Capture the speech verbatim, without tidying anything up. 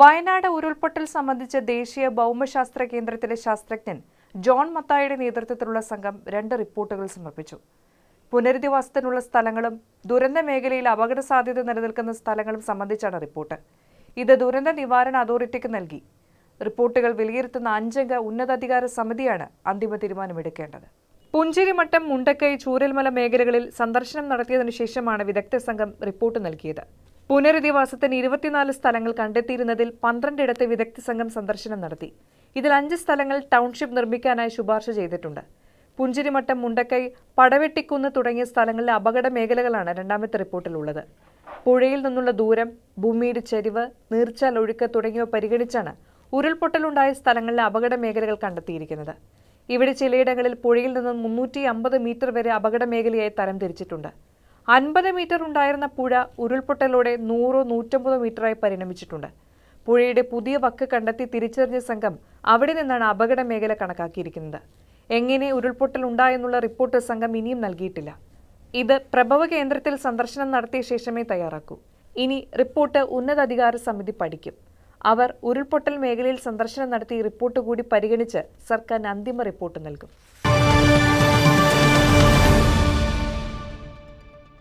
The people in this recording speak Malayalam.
വയനാട് ഉരുൾപൊട്ടൽ സംബന്ധിച്ച് ദേശീയ ഭൗമശാസ്ത്ര കേന്ദ്രത്തിലെ ശാസ്ത്രജ്ഞൻ ജോൺ മത്തായിയുടെ നേതൃത്വത്തിലുള്ള സംഘം രണ്ട് റിപ്പോർട്ടുകൾ സമർപ്പിച്ചു. പുനരധിവാസത്തിനുള്ള സ്ഥലങ്ങളും ദുരന്ത മേഖലയിൽ അപകട സാധ്യത നിലനിൽക്കുന്ന സ്ഥലങ്ങളും സംബന്ധിച്ചാണ് റിപ്പോർട്ട്. ഇത് ദുരന്ത നിവാരണ അതോറിറ്റിക്ക് നൽകി. റിപ്പോർട്ടുകൾ വിലയിരുത്തുന്ന അഞ്ചംഗ ഉന്നതാധികാര സമിതിയാണ് അന്തിമ തീരുമാനമെടുക്കേണ്ടത്. പുഞ്ചിരിമട്ടം, മുണ്ടക്കൈ, ചൂരൽമല മേഖലകളിൽ സന്ദർശനം നടത്തിയതിനു ശേഷമാണ് വിദഗ്ധ സംഘം റിപ്പോർട്ട് നൽകിയത്. പുനരധിവാസത്തിന് ഇരുപത്തിനാല് സ്ഥലങ്ങൾ കണ്ടെത്തിയിരുന്നതിൽ പന്ത്രണ്ടിടത്ത് വിദഗ്ധ സംഘം സന്ദർശനം നടത്തി. ഇതിൽ അഞ്ച് സ്ഥലങ്ങൾ ടൗൺഷിപ്പ് നിർമ്മിക്കാനായി ശുപാർശ ചെയ്തിട്ടുണ്ട്. പുഞ്ചിരിമട്ടം, മുണ്ടക്കൈ, പടവെട്ടിക്കുന്ന് തുടങ്ങിയ സ്ഥലങ്ങളിലെ അപകട മേഖലകളാണ് രണ്ടാമത്തെ റിപ്പോർട്ടിലുള്ളത്. പുഴയിൽ നിന്നുള്ള ദൂരം, ഭൂമിയുടെ ചരിവ്, നീർച്ചാൽ ഒഴുക്ക് തുടങ്ങിയവ പരിഗണിച്ചാണ് ഉരുൾപൊട്ടലുണ്ടായ സ്ഥലങ്ങളിലെ അപകട മേഖലകൾ കണ്ടെത്തിയിരിക്കുന്നത്. ഇവിടെ ചിലയിടങ്ങളിൽ പുഴയിൽ നിന്നും മുന്നൂറ്റി അമ്പത് മീറ്റർ വരെ അപകട മേഖലയായി തരംതിരിച്ചിട്ടുണ്ട്. അൻപത് മീറ്റർ ഉണ്ടായിരുന്ന പുഴ ഉരുൾപൊട്ടലോടെ നൂറോ നൂറ്റമ്പതോ മീറ്ററായി പരിണമിച്ചിട്ടുണ്ട്. പുഴയുടെ പുതിയ വക്ക് കണ്ടെത്തി തിരിച്ചറിഞ്ഞ സംഘം അവിടെ നിന്നാണ് അപകട മേഖല കണക്കാക്കിയിരിക്കുന്നത്. എങ്ങനെ ഉരുൾപൊട്ടൽ ഉണ്ടായെന്നുള്ള റിപ്പോർട്ട് സംഘം ഇനിയും നൽകിയിട്ടില്ല. ഇത് പ്രഭവ കേന്ദ്രത്തിൽ സന്ദർശനം നടത്തിയ ശേഷമേ തയ്യാറാക്കൂ. ഇനി റിപ്പോർട്ട് ഉന്നതാധികാര സമിതി പഠിക്കും. അവർ ഉരുൾപൊട്ടൽ മേഖലയിൽ സന്ദർശനം നടത്തി റിപ്പോർട്ട് കൂടി പരിഗണിച്ച് സർക്കാരിന് അന്തിമ റിപ്പോർട്ട് നൽകും.